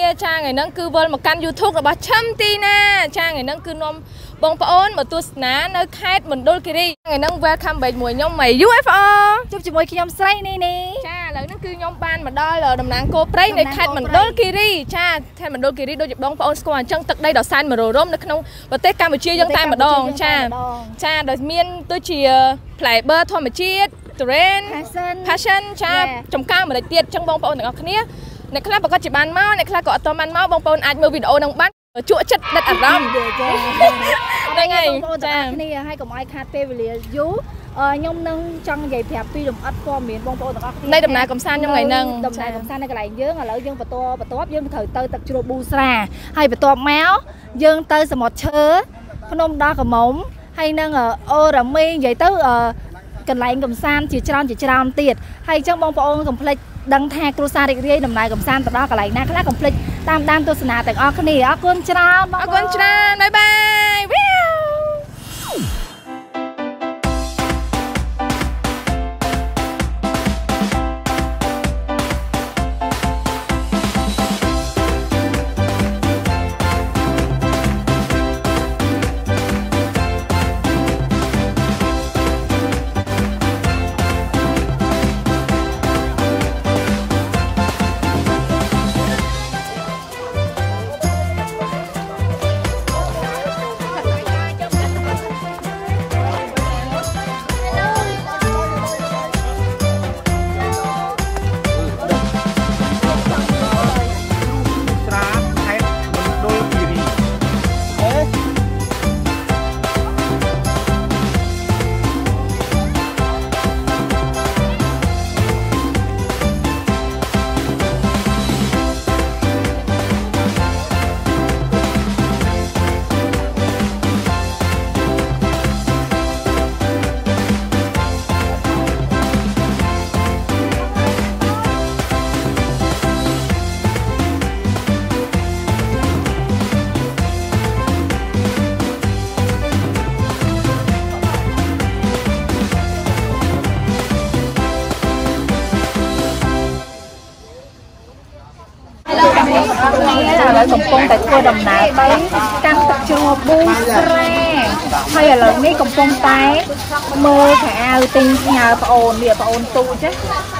ចាថ្ងៃហ្នឹងគឺវិលមកកាន់ YouTube របស់ឆឹមទីណាចាថ្ងៃហ្នឹងគឺនាំបងប្អូនមកទស្សនានៅខេត្តមណ្ឌលគិរីថ្ងៃហ្នឹង welcome back មួយខ្ញុំ UFO ជួបជាមួយខ្ញុំស្រីនេះចាឥឡូវហ្នឹងគឺខ្ញុំបានមកដល់តំណាងគោព្រៃនៅខេត្តមណ្ឌលគិរីចាខេត្តមណ្ឌលគិរីដូចជាបងប្អូនស្គាល់អញ្ចឹងទឹកដីដ៏សែនមនោរម្យនៅក្នុងប្រទេសកម្ពុជាយើងតែម្ដងចាដោយមានដូចជាផ្លែបឺធម្មជាតិ terrain passion ចាចំការម្ដេចទៀតអញ្ចឹងបងប្អូនទាំងអស់គ្នាអ្នកខ្លះប្រកាសជាបានមកអ្នកខ្លះក៏អត់ទាន់បានមកបងប្អូនអាចមើលវីដេអូនឹងបានជក់ចិត្តដិតអារម្មណ៍ហ្នឹងហើយបងប្អូនទាំងអស់គ្នាហើយកុំឲ្យខាតពេលវេលាយូរខ្ញុំនឹងចង់និយាយប្រាប់ពីលម្អិតព័ត៌មានបងប្អូនទាំងអស់គ្នានៃដំណើរកំសាន្តខ្ញុំថ្ងៃហ្នឹងដំណើរកំសាន្តនៅកន្លែងយើងឥឡូវយើងបន្ទាប់យើងត្រូវទៅទឹកជ្រោះប៊ូស្រាហើយបន្ទាប់មកយើងទៅសមុទ្រឈើភ្នំដោះកមុំហើយនឹងអូរ៉ាមីនិយាយទៅកន្លែងកំសាន្តជាច្រើនទៀតហើយអញ្ចឹងបងប្អូនកុំភ្លេចដឹងថាគ្រួសាររីករាយដំណើរកំសាន្តទៅដល់កន្លែងណាខ្លះកុំភ្លេចតាមដានទស្សនាទាំងអស់គ្នាអរគុណច្រើនបាយបាយឥឡូវកំពុងតែធ្វើដំណើរទៅកាន់ទឹកជ្រោះប៊ូស្រាហើយឥឡូវនេះកំពុងតែមើលខោអាវទិញផ្ញើប្អូននេះប្អូនទូច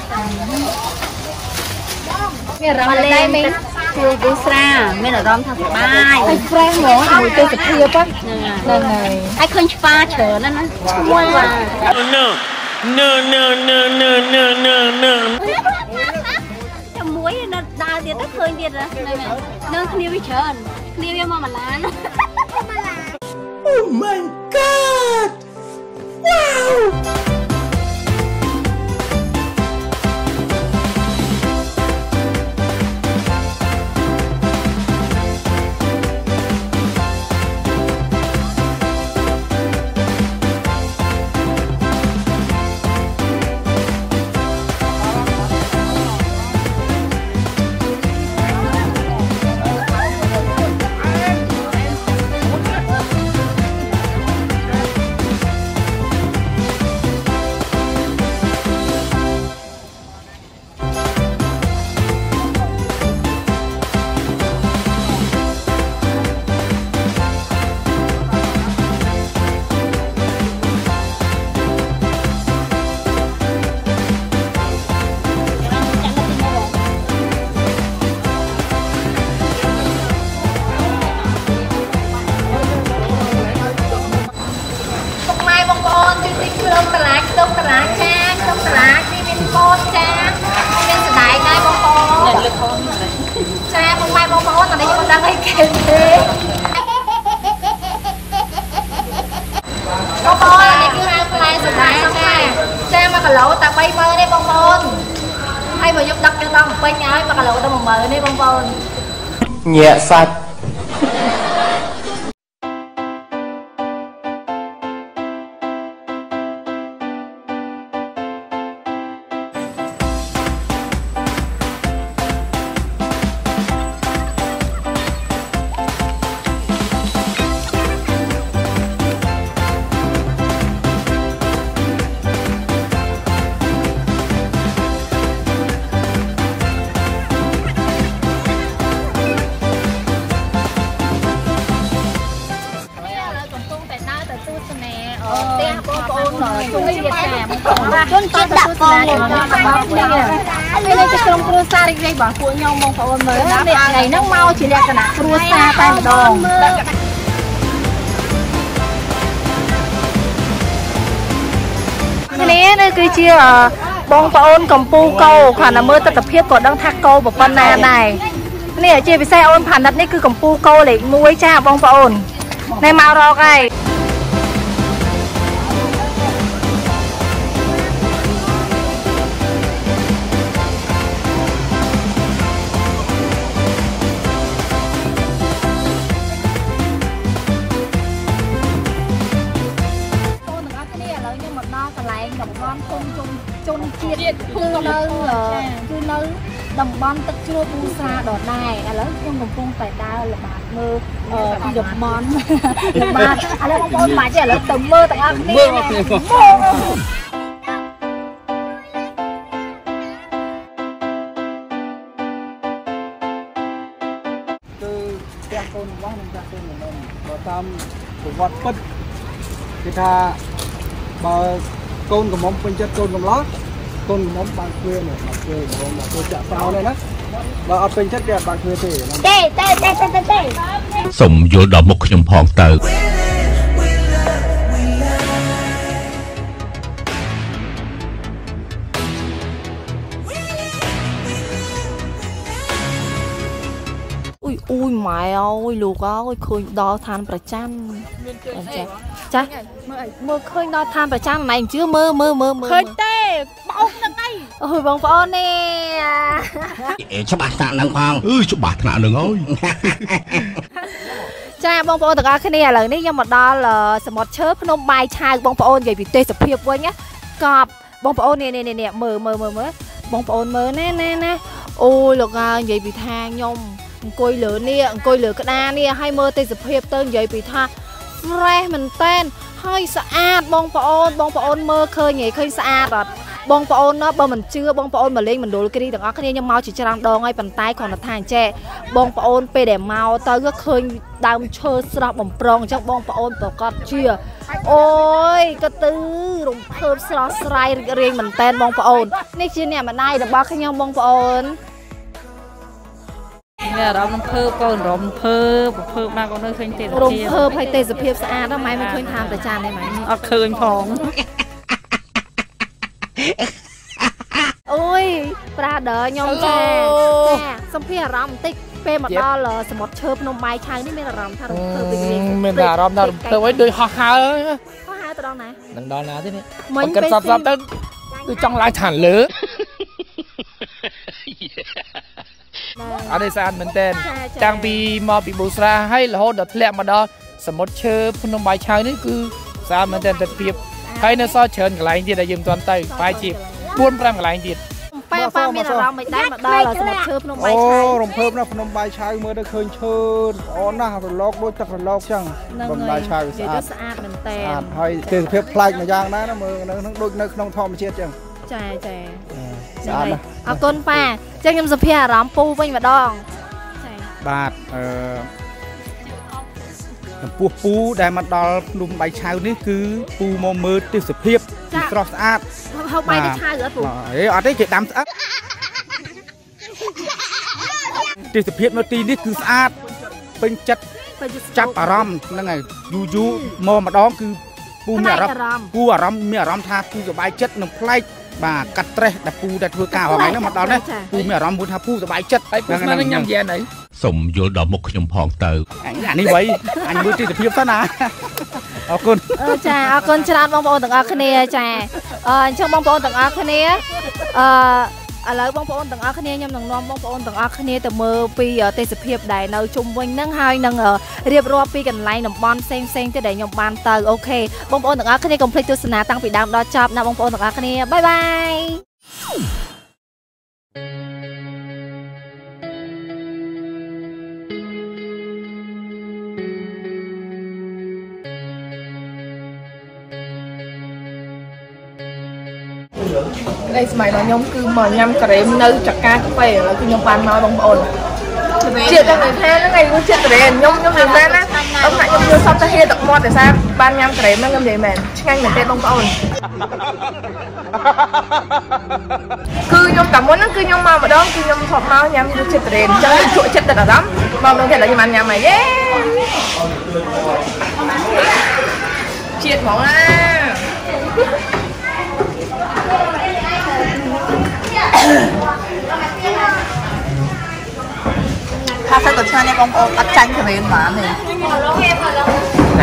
មានអារម្មណ៍ដែរមីងជ្រោះប៊ូស្រាមានអារម្មណ៍ថាសប្បាយហើយ fresh ហ្មងជាមួយទេសភាពហ្នឹងហើយឃើញច្បារច្រើនណាស់ឈ្មោះបាទ No មួយនៅដើរទៀតទៅឃើញទៀតនៅគ្នាវាច្រើនគ្នាវាមកម៉ាឡាន Oh my god wow ចាបងម៉ែបងប្អូនអានេះខ្ញុំដឹងអីគេទេបងប្អូនអានេះគឺហៅផ្លែសណ្តែកចា1គីឡូតែ30000ទេបងប្អូនហើយបើខ្ញុំដឹកយកដល់ពេញហើយ1គីឡូទៅ10000ទេបងប្អូនញាក់សាច់ chungជាតិចាបងប្អូនតើទស្សនាខ្ញុំរបស់គ្នាហើយនេះជាក្រុមគ្រួសាររីករាយរបស់ពួកខ្ញុំបងប្អូនមើលណាថ្ងៃហ្នឹងមកជាលក្ខណៈគ្រួសារតែម្ដងនេះនេះគឺជាបងប្អូនកំពូកោគ្រាន់តែមើលទស្សនភាពក៏ដឹងថាកោប៉ុណ្ណាដែរនេះជាពិសេសអូនផានិតនេះគឺកំពូកោលេខ1ចាបងប្អូននេះមករកហើយជនជាតិគឺនៅតំបន់ទឹកជ្រោះប៊ូស្រាដដែលឥឡូវខ្ញុំកំពុងតែដើរល្បាតមើលពីតំបន់ល្បាតឥឡូវបងប្អូនមកចេះឥឡូវទៅមើលទាំងអស់គ្នាគឺផ្ទះកូនរបស់នឹងចាស់ទៅមិនបើតាមប្រវត្តិពិតគឺថាបើកូនកំមុំពេញចិត្តកូនកំឡោះកូនកំមុំបានគ្រឿនេះបានគ្រឿកំមុំទៅចាក់ប្រោនេះណាបើអត់ពេញចិត្តគេអត់បានគ្រឿទេសុំយល់ដល់មុខខ្ញុំផងទៅអូយម៉ែអើយលោកអើយឃើញដល់ឋានប្រចាំចាមើលឃើញដល់ឋានប្រចាំម៉ែអញ្ជើមើលឃើញទេបោកនឹងអីអូយបងប្អូននេះច្បាស់ថ្នាក់នឹងផងច្បាស់ថ្នាក់នឹងអើយចាបងប្អូនទាំងអស់គ្នាឥឡូវនេះខ្ញុំមកដល់សមុទ្រឈើភ្នំបាយឆៅបងប្អូននិយាយពីទេសភាពវិញណាកប់បងប្អូននេះមើលបងប្អូនមើលណាអូយលោកអើយនិយាយពីថាខ្ញុំអង្គុយលើនេះអង្គុយលើក្តារនេះហើយមើលទេសភាពទៅនិយាយពីថា fresh មែនតែនហើយស្អាតបងប្អូនមើលឃើញស្អាតអត់បងប្អូនបើមិនជឿបងប្អូនមកលេងមណ្ឌលគិរីទាំងអស់គ្នាខ្ញុំមកជាច្រើនដងហើយប៉ុន្តែគ្រាន់តែថាអញ្ចេះបងប្អូនពេលដែលមកទៅក៏ឃើញដើមឈើស្រស់បំប្រងអញ្ចឹងបងប្អូនប្រកាសជាអូយក៏ទៅរំភើបស្រស់ស្រាយរីករាយមែនតែនបងប្អូននេះជាអ្នកម្ដាយរបស់ខ្ញុំបងប្អូនអារម្មណ៍រំភើបកូនរំភើបមកកូននៅឃើញទេសភាពរំភើបហើយទេសភាពស្អាតម៉ែមិនឃើញតាមប្រចាំទេម៉ែអត់ឃើញផងអូយប្រាដឺខ្ញុំចាសំភារអារម្មណ៍បន្តិចពេលមកដល់សមុទ្រឈើភ្នំបាយឆៅនេះមានអារម្មណ៍ថារំភើបដូចនេះមានអារម្មណ៍ថារំភើបអីដូចហោះហើរទៅដល់ណានឹងដល់ណាទេនេះមិនគិតសពទៅគឺចង់ឡើងឋានលើអត់ទេស្អាតមែនតើតាំងពីមកពីប៊ូស្រាហើយរហូតដល់ធ្លាក់មកដល់សមុទ្រឈើភ្នំបាយឆៅនេះគឺស្អាតមែនតើទិដ្ឋភាពហើយនៅសល់ច្រើនកន្លែងទៀតដែលយើងមិនទាន់ទៅប្រហែលជា 4-5 កន្លែងទៀតប៉ាមានអារម្មណ៍មិនដែរមកដល់សមុទ្រឈើភ្នំបាយឆៅរំភើបណាស់ភ្នំបាយឆៅមើលទៅឃើញឈើល្អណាស់រលកដូចទឹករលកចឹងភ្នំបាយឆៅស្អាតមែនតើហើយទេសភាពប្លែកម្យ៉ាងដែរណាមើលនៅក្នុងដូចនៅក្នុងធម្មជាតិចឹងចាស្អាតណាស់អរគុណប៉ាចឹងខ្ញុំសុភាអារម្មណ៍ពូវិញម្ដងបាទចំពោះពូដែលមកដល់ភ្នំបាយឆៅនេះគឺពូមកមើលទេសភាពស្រស់ស្អាតហៅបាយឆៅអត់ពូអត់ទេគេដាំស្អាតទេសភាពនៅទីនេះគឺស្អាតពេញចិត្តចាប់អារម្មណ៍ហ្នឹងហើយយូរមកម្ដងគឺពូមានអារម្មណ៍មានអារម្មណ៍ថាពូសប្បាយចិត្តនិងប្លែកបាទកាត់ត្រេះដែលពូដែលធ្វើការអនឡាញហ្នឹងមកដល់នេះពូមានអារម្មណ៍ថាពូសប្បាយចិត្តហើយពូស្មានញ៉ាំយ៉ែនអីសុំយល់ដល់មុខខ្ញុំផងទៅអានេះវៃអញមើលទេសភាពសិនណាអរគុណចាអរគុណច្រើនបងប្អូនទាំងអស់គ្នាចាអញ្ចឹងបងប្អូនទាំងអស់គ្នាឥឡូវបងប្អូនទាំងអស់គ្នាខ្ញុំនឹងនាំបងប្អូនទាំងអស់គ្នាទៅមើលពីទេសភាពដែលនៅជុំវិញហ្នឹងហើយនឹងរៀបរាប់ពីកន្លែងតំបន់ផ្សេងទៀតដែលខ្ញុំបានទៅអូខេបងប្អូនទាំងអស់គ្នាកុំភ្លេចទស្សនាតាំងពីដើមដល់ចប់ណាបងប្អូនទាំងអស់គ្នាបាយបាយ đây mày nói nhóm cứ mà nhâm cà rem nơi chặt cá cà phê là cứ nhóm ban nói bông ồn chuyện cho người ta nó ngày cũng chết rồi nhóm người ta á ông lại nhom đưa xong ta hê tập mọt để sao ban nhâm cái nó ngâm vậy mền ngay mình tên bông ôn cứ nhom cả muốn nó cứ nhom mà đó cứ nhom thọt mau nhâm đưa chết đèn cho nên chuỗi chết ở lắm mà mình thấy là như ăn nhà mày yeah triệt mỏng à ถ้าสักตัวนี้บองอัดจันทร์เรียนมาเนี่ยไหน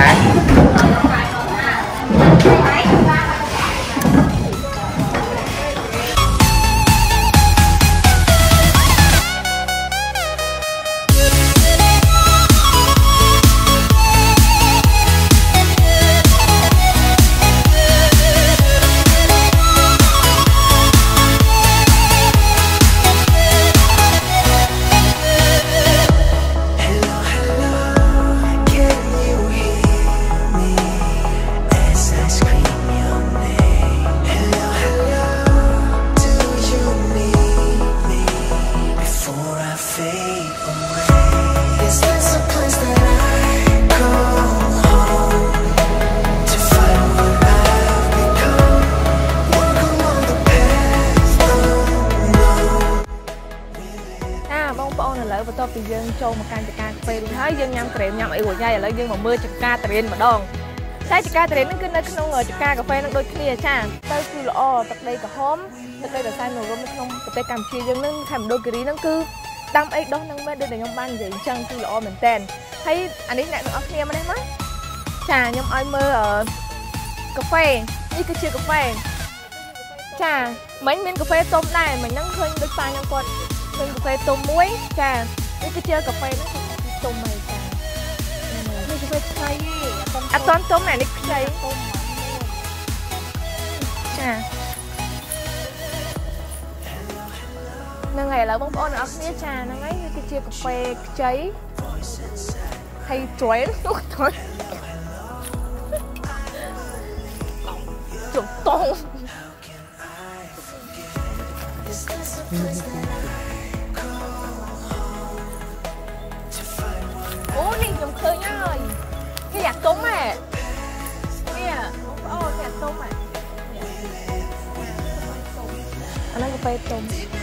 ពីយើងចូលមកកាន់ចកាកាហ្វេរួចហើយយើងញ៉ាំក្រែមញ៉ាំអីរួចហើយឥឡូវយើងមកមើលចកាតរៀនម្ដងតែចកាតរៀនហ្នឹងគឺនៅក្នុងចកាកាហ្វេនឹងដូចគ្នាចាទៅគឺល្អទឹកដីក្រហមទឹកដីដ៏សែនរមនៅក្នុងប្រទេសកម្ពុជាយើងហ្នឹងខេមរៈគិរីហ្នឹងគឺដាំអីដុះនឹងមែនដូចដែលខ្ញុំបាននិយាយអញ្ចឹងគឺល្អមែនតើហើយអានេះអ្នកទាំងអស់គ្នាមកនេះមកចាខ្ញុំឲ្យមើលកាហ្វេនេះគឺជាកាហ្វេចាមិញមានកាហ្វេទុំដែរមិញហ្នឹងឃើញដូចប៉ាខ្ញុំគាត់ឃើញកាហ្វេទុំមួយចានេះគឺជាកាហ្វេហ្នឹងគឺទុំហើយចានេះកាហ្វេខ្ចីអត់តន់ទុំអានេះខ្ចីចាហ្នឹងហើយឥឡូវបងប្អូនអ្នកគ្នាចាហ្នឹងហើយនេះគឺជាកាហ្វេខ្ចីហើយជ្រែនោះទៅជុំតងអូនេះខ្ញុំឃើញហើយគេอยากទុំហ៎នេះបងប្អូនគេอยากទុំហ៎អានេះកាហ្វេទុំ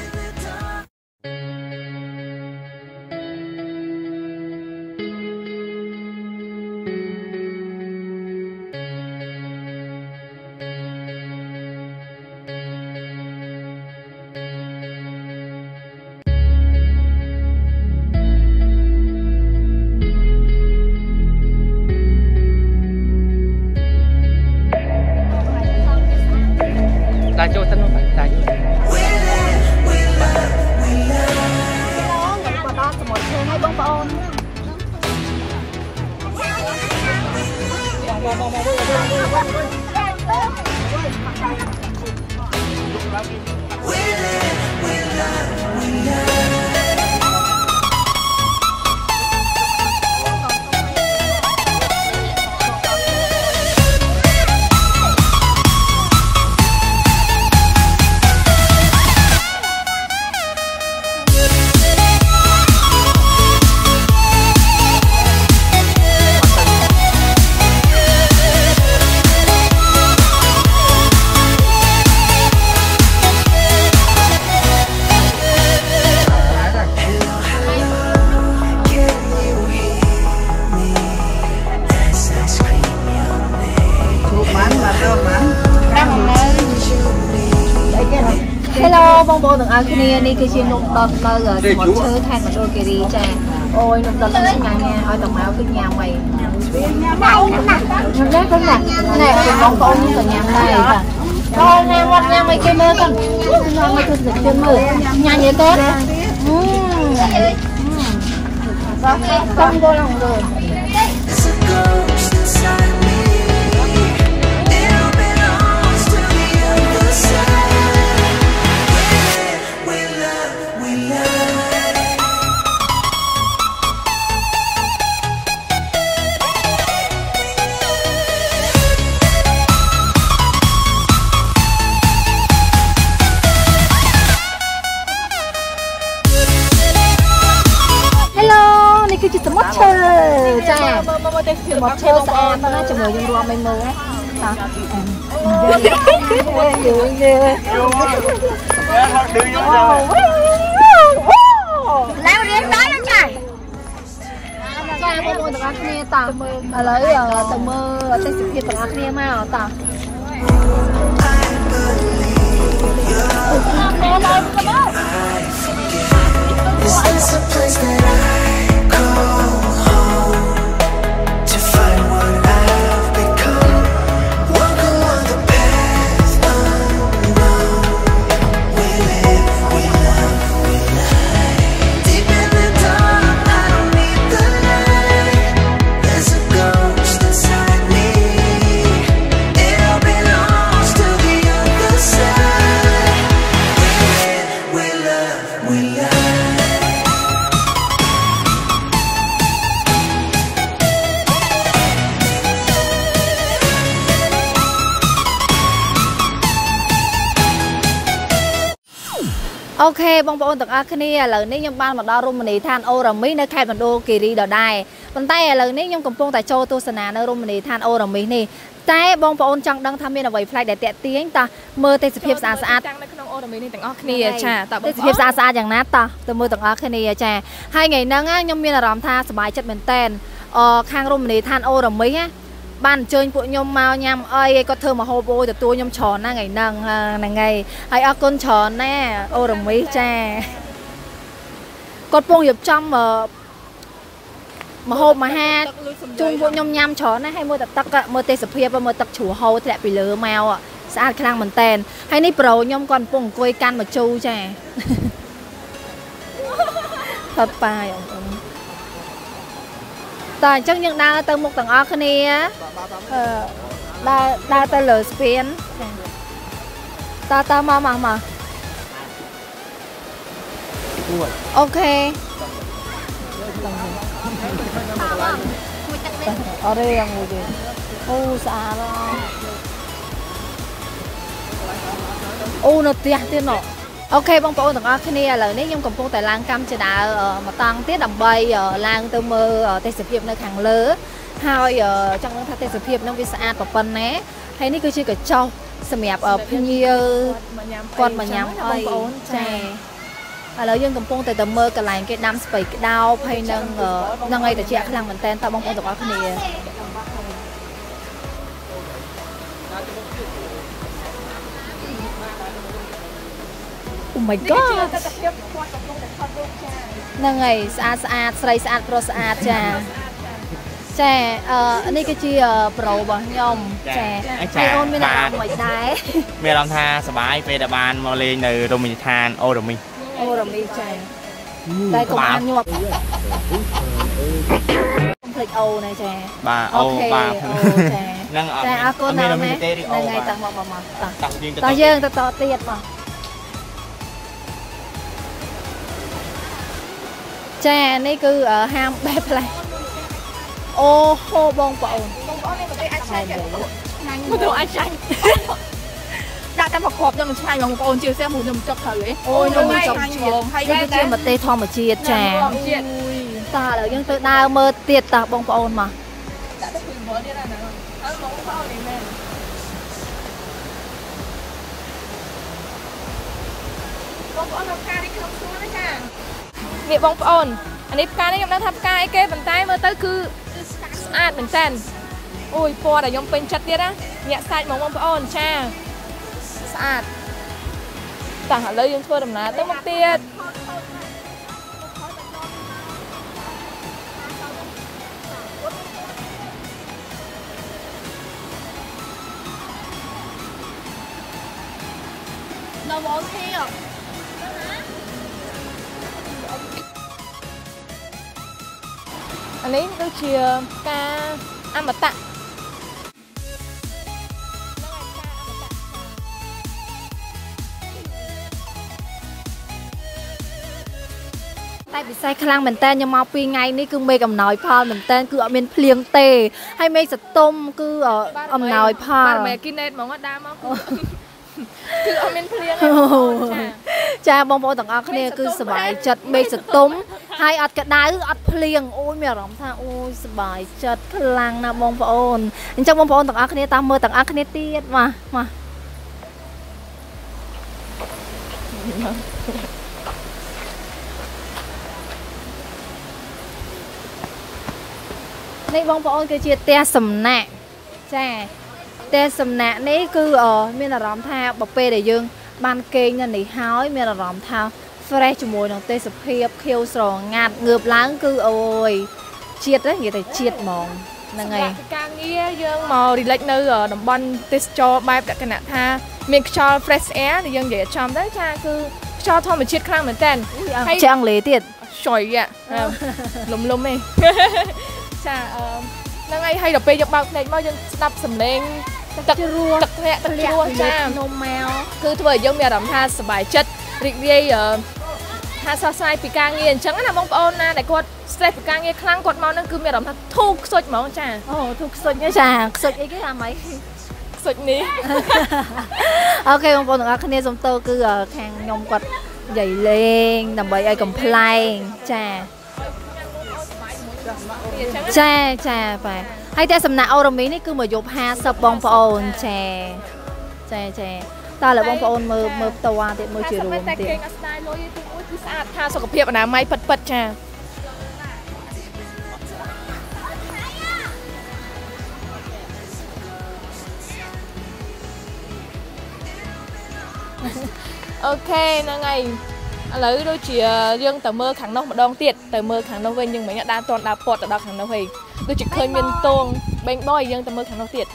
តាចូលសិនមកតាចូលបដោះសមុទ្រឈើឲ្យបងប្អូនបងប្អូនទាំងអស់គ្នានេះគឺជានំដុតនៅសមុទ្រឈើខេត្តមណ្ឌលគិរីចាអូយនំដុតនេះឆ្ងាញ់ណាស់ឲ្យតម៉ៅគឺញ៉ាំអីញ៉ាំដែរគឺណាណែបងប្អូនក៏ញ៉ាំដែរចាអូញ៉ាំវត្តញ៉ាំអីគេមើលទៅញ៉ាំឲ្យគឺស្និទ្ធមើលញ៉ាំយីទេកំបងងលើគឺជាសមុទ្រឈើមើលទេសភាពរបស់ឈើស្អាតណាស់ជាមួយយើងរួមឲ្យមើលណាឡើងរៀនដល់ចាចាបងប្អូនទាំងអស់គ្នាតឥឡូវទៅមើលទេសភាពទាំងអស់គ្នាមកត Is this a place that I call home to find what I've become? Walk along the path unknown. We live, we love, we lie. Deep in the dark, I don't need the light. There's a ghost inside me. It all belongs to the other side. We live, we love, we lie. Ok,បងប្អូនទាំងអស់គ្នាឥឡូវនេះខ្ញុំបានមកដល់រមណីយដ្ឋានអូរ៉ាមីនៅខេត្តមណ្ឌលគិរីដដែលប៉ុន្តែឥឡូវនេះខ្ញុំកំពុងតែចូលទស្សនានៅរមណីយដ្ឋានអូរ៉ាមីនេះតែបងប្អូនចង់ដឹងថាមានអ្វីប្លែកដែលតាក់ទាញតោះមើលទេសភាពស្អាតស្អាតនៅក្នុងអូរ៉ាមីនេះទាំងអស់គ្នាចាតើទេសភាពស្អាតស្អាតយ៉ាងណាតោះទៅមើលទាំងអស់គ្នាចាហើយថ្ងៃហ្នឹងខ្ញុំមានអារម្មណ៍ថាសប្បាយចិត្តមែនតើខាងរមណីយដ្ឋានអូរ៉ាមីណាបានអញ្ជើញពួកខ្ញុំមកញ៉ាំអីគាត់ធ្វើមកហូបអូយទទួលខ្ញុំច្រើនណាស់ថ្ងៃហ្នឹងហ្នឹងហើយហើយអរគុណច្រើនណាស់អូរ៉ាមីចាគាត់ពងរៀបចំមកហូបអាហារជូនពួកខ្ញុំញ៉ាំច្រើនណាស់ហើយមើលតែទឹកមើលទេសភាពមើលទឹកជ្រោះហូរធ្លាក់ពីលើមកស្អាតខ្លាំងមែនតើហើយនេះប្រូខ្ញុំគាត់កំពុងអង្គុយកាន់មកជូរចាថតប៉ាយបងប្អូនតើអញ្ចឹងយើងដើរទៅមុខទាំងអស់គ្នាដើរទៅលើស្ពានតើមកអូខេអរេយ៉ាងមួយទេអូស្អាតអូនៅផ្ទះទៀតណ៎អូខេបងប្អូនទាំងអស់គ្នាឥឡូវនេះខ្ញុំកំពុងតែឡើងកម្មជាដើរមកតង់ទៀតដើម្បីឡើងទៅមើលទេសភាពនៅខាងលើហើយចង់ដឹងថាទេសភាពនឹងវាស្អាតប៉ុណ្ណាហើយនេះគឺជាកញ្ចក់សម្រាប់ភ្ញៀវគាត់មកញ៉ាំអីបងប្អូនចាឥឡូវយើងកំពុងតែមើលកន្លែងគេដាំស្ពៃក្តោបហើយនឹងអីត្រជាក់ខ្លាំងមែនតើបងប្អូនទាំងអស់គ្នាOh my god ហ្នឹងហើយស្អាតស្រីស្អាតប្រុសស្អាតចានេះគឺជាប្រូរបស់ខ្ញុំចាហើយអូនមានអារម្មណ៍មិនដែរមានអារម្មណ៍ថាសប្បាយពេលដែលបានមកលេងនៅរមណីយដ្ឋានអូរ៉ាមីចាតែកុំអានញាប់ភ្លេចអូណាចាបាទអូបាទចាហ្នឹងអរគុណណាស់ហ្នឹងហើយតាំងមកតោះយើងទៅតទៀតបងចានេះគឺហាមបែបផ្លែអូហូបងប្អូននេះប្រទេសអាចឆ្ងាញ់មកទៅអាចឆ្ងាញ់ដាក់តែមកគ្រាប់នឹងឆ្ងាញ់បងប្អូនជឿសែមួយខ្ញុំចុកត្រូវអូខ្ញុំចុកឆ្លងហើយនេះគឺជាប្រទេសធម្មជាតិចាតើឥឡូវយើងទៅដើរមើលទៀតតើបងប្អូនមកដាក់ទៅពីមើលទៀតណាហើយបងប្អូននេះមែនបងប្អូនរកការនេះក្នុងសួនណាចានេះបងប្អូនអានេះផ្កានេះខ្ញុំដឹងថាផ្កាអីគេប៉ុន្តែមើលទៅគឺស្អាតមែនតើអូយពណ៌ដែលខ្ញុំពេញចិត្តទៀតណាញាក់សាច់បងប្អូនចាស្អាតតោះឥឡូវយើងធ្វើដំណើរទៅមុខទៀតដល់មកទេអានេះគឺជាការអមតៈតែពិសេសខ្លាំងមែនតើខ្ញុំមក2ថ្ងៃនេះគឺមេឃអំណោយផលមែនតើគឺអត់មានភ្លៀងទេហើយមេឃសតុំគឺអំណោយផលបាទមេគីណេតហ្មងដើរមកគឺអត់មានភ្លៀងចាបងប្អូនទាំងអស់គ្នាគឺសប្បាយចិត្តមេឃសតុំហើយអត់ក្តៅអត់ភ្លៀងអូយមានអារម្មណ៍ថាអូយសប្បាយចិត្តខ្លាំងណាស់បងប្អូនអញ្ចឹងបងប្អូនទាំងអស់គ្នាតាមមើលទាំងអស់គ្នាទៀតមកនេះបងប្អូនគឺជាផ្ទះសំណាក់ចាផ្ទះសំណាក់នេះគឺមានអារម្មណ៍ថាបើពេលដែលយើងបានគេងនៅនេះហើយមានអារម្មណ៍ថា fresh ជាមួយនឹងទេសភាពខៀវស្រងាត់ងើបឡើងគឺអូយជាតិនិយាយតែជាតិហ្មងហ្នឹងហើយការងារយើងមក relax នៅតំបន់ទេសចរបែបលក្ខណៈថាមានខ្យល់ fresh air ដែលយើងនិយាយចំទៅចាគឺខ្យល់ធម្មជាតិខ្លាំងមែនតើហើយជាអង់គ្លេសទៀតជួយលំឯងចាហ្នឹងហើយដល់ពេលយើងបើកភ្នែកមកយើងស្ដាប់សំឡេងទឹកជ្រោះទឹកធ្លាក់ទឹកជ្រោះចានំមកគឺធ្វើឲ្យយើងមានអារម្មណ៍ថាសប្បាយចិត្តរីករាយថាសោះស្រាយពីការងារអញ្ចឹងណាបងប្អូនណាដែលគាត់ stress ពីការងារខ្លាំងគាត់មកហ្នឹងគឺមានអារម្មណ៍ថាធូរខ្សុចហ្មងចាអូធូរខ្សុចចាខ្សុចអីគេថាម៉េចខ្សុចនេះអូខេបងប្អូនទាំងអស់គ្នាសូមតើគឺខាងខ្ញុំគាត់និយាយលេងដើម្បីឲ្យកំ pl ែងចាបាទហើយតែសំណាក់អូរ៉ាមីនេះគឺមកយប់50បងប្អូនចាតើលោកបងប្អូនមើលផ្ទាល់ទៀតមើលជារួមទៀតតែគេអត់ស្ដាយលុយទីមួយគឺស្អាតថាសុខភាពអនាម័យពិតចាអូខេហ្នឹងហើយឥឡូវដូចជាយើងទៅមើលខាងនោះម្ដងទៀតទៅមើលខាងនោះវិញយើងមិនដើរតន់ដើរពត់ទៅដល់ខាងនោះហើយដូចជាឃើញមានតងបេងបយយើងទៅមើលខាងនោះទៀត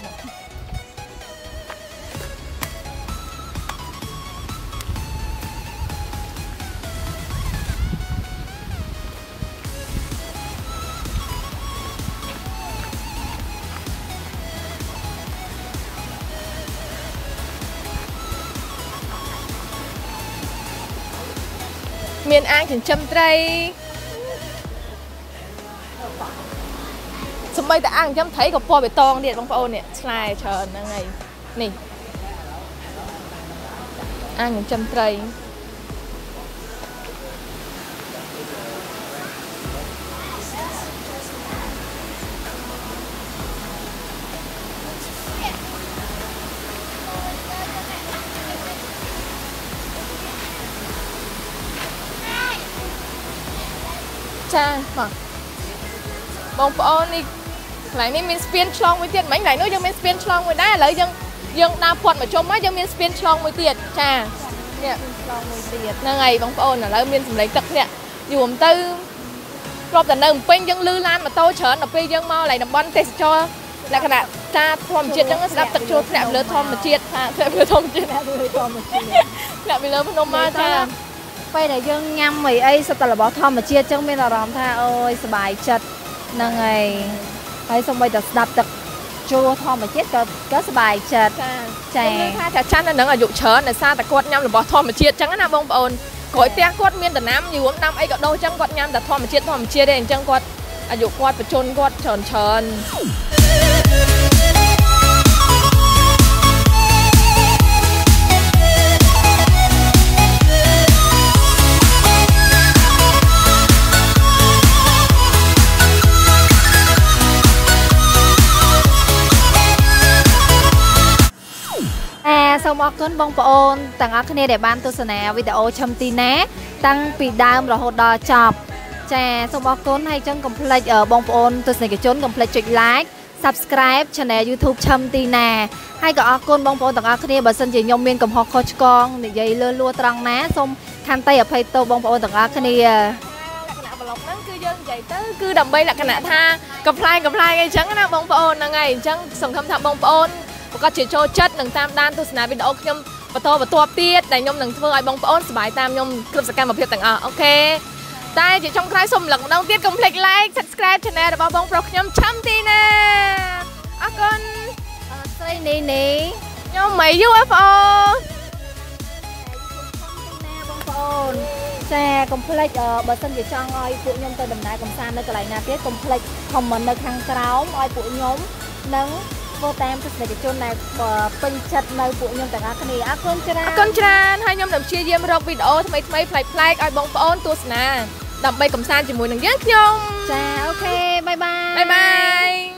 មានអាងចិញ្ចឹមត្រីសម្បីតែអាងចិញ្ចឹមត្រីក៏ពណ៌បៃតងទៀតបងប្អូននេះឆ្លែច្រើនហ្នឹងហើយនេះអាងចិញ្ចឹមត្រីចាបងប្អូននេះកន្លែងនេះមានស្ពានឆ្លងមួយទៀតមិញកន្លែងនោះយើងមានស្ពានឆ្លងមួយដែរឥឡូវយើងដើរផាត់មកជុំហើយយើងមានស្ពានឆ្លងមួយទៀតចានេះឆ្លងមួយទៀតហ្នឹងហើយបងប្អូនឥឡូវមានសម្លេងទឹកនេះយូរទៅគ្រាប់តែនៅភ្នំពេញយើងលឺឡានម៉ូតូច្រើនដល់ពេលយើងមកកន្លែងតំបន់ទេសចរលក្ខណៈចាធម្មជាតិអញ្ចឹងស្ដាប់ទឹកជ្រោះធ្លាក់លើធម្មជាតិថាធ្លាក់លើធម្មជាតិធ្លាក់លើភ្នំមកចាពេលដែលយើងញ៉ាំអីសិតតែរបស់ធម្មជាតិអញ្ចឹងមានអារម្មណ៍ថាអូយសប្បាយចិត្តហ្នឹងហើយសូម្បីតែស្ដាប់ទឹកជ្រោះធម្មជាតិក៏សប្បាយចិត្តចាថាចាចាស់នៅនឹងអាយុច្រើនដោយសារតែគាត់ញ៉ាំរបស់ធម្មជាតិអញ្ចឹងណាបងប្អូនក្រោយផ្ទះគាត់មានដំណាំយូរដាំអីក៏ដូរអញ្ចឹងគាត់ញ៉ាំតែធម្មជាតិទេអញ្ចឹងគាត់អាយុគាត់បញ្ជនគាត់ច្រើន សូមអរគុណបងប្អូនទាំងអស់គ្នាដែលបានទស្សនាវីដេអូឈឹមទីណាតាំងពីដើមរហូតដល់ចប់ចាសូមអរគុណហើយចឹងកុំភ្លេចបងប្អូនទស្សនិកជនកុំភ្លេចចុច like subscribe channel YouTube ឈឹមទីណាហើយក៏អរគុណបងប្អូនទាំងអស់គ្នាបើសិនជាខ្ញុំមានកំហុសខុសឆ្គងនិយាយលឺលួត្រង់ណាសូមខន្តីអភ័យទោសបងប្អូនទាំងអស់គ្នាលក្ខណៈប្លុកហ្នឹងគឺយើងនិយាយទៅគឺដើម្បីលក្ខណៈថាកំ pl ែងអីចឹងណាបងប្អូនហ្នឹងហើយអញ្ចឹងសង្ឃឹមថាបងប្អូនប្រកាសជាចូលចិត្តនឹងតាមដានទស្សនាវីដេអូខ្ញុំបន្តទៀតដែលខ្ញុំនឹងធ្វើឲ្យបងប្អូនសប្បាយតាមខ្ញុំគ្រប់សកម្មភាពទាំងអស់អូខេតែជាចុងក្រោយសូមរំលឹកម្ដងទៀតកុំភ្លេច like subscribe channel របស់បងប្រុសខ្ញុំឈឹមទីណាអរគុណស្រីនេះខ្ញុំម៉ៃ UFO បងប្អូនចាកុំភ្លេចបើសិនជាចង់ឲ្យពួកខ្ញុំទៅដំណើរកម្សាន្តនៅកន្លែងណាទៀតកុំភ្លេច comment នៅខាងក្រោមឲ្យពួកខ្ញុំនឹងធ្វើតាមទស្សនិកជនដែលពេញចិត្តនៅពួកខ្ញុំទាំងអស់គ្នាអរគុណច្រើនអរគុណច្រើនហើយខ្ញុំនឹងព្យាយាមរកវីដេអូថ្មីៗប្លែកៗឲ្យបងប្អូនទស្សនាដើម្បីកម្សាន្តជាមួយនឹងយើងខ្ញុំចាអូខេបាយបាយបាយបាយ